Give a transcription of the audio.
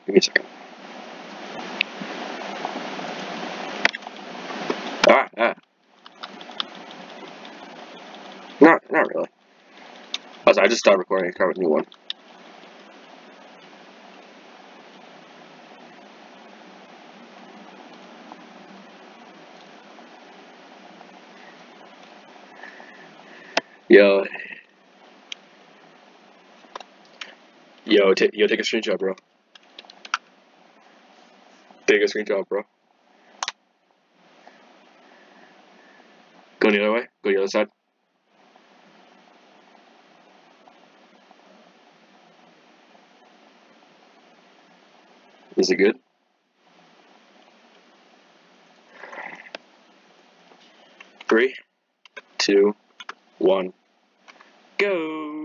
Give me a second. Not really. I just stopped recording and start a new one. Yo, take a screenshot, bro. Take a screenshot, bro. Go the other way. Go the other side. Is it good? 3, 2, 1, go!